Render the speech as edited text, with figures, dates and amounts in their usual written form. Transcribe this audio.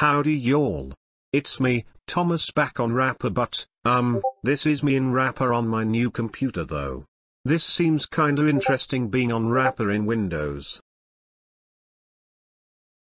Howdy y'all. It's me, Thomas, back on Rapper, but, this is me in Rapper on my new computer though. This seems kinda interesting being on Rapper in Windows.